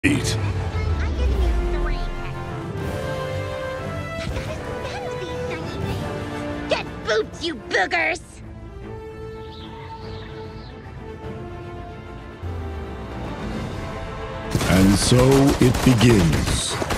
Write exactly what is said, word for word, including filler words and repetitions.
Eat. I give you three I gotta spend these tiny things. Get boots, you boogers! And so it begins.